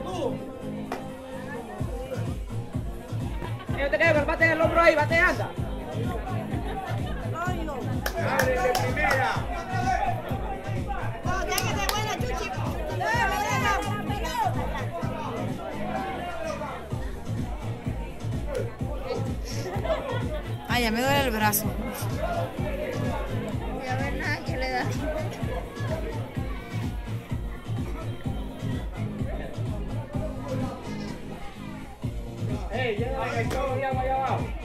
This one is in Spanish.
No te quedes, bate en el hombro ahí, bate, anda. Abre de primera. Ay, ya me duele el brazo. Y a ver nada que le da. Llévale el chorro de agua allá abajo.